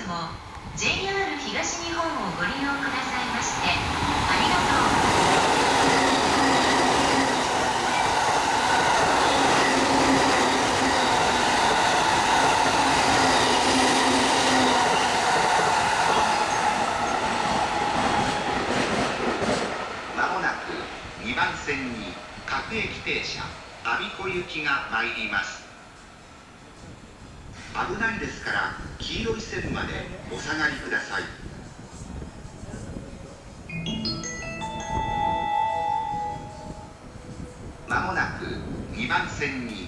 も JR 東日本をご利用くださいましてありがとう。 まもなく2番線に各駅停車我孫子行きが参ります。危ないですから黄色い線までお下がりください。まもなく2番線に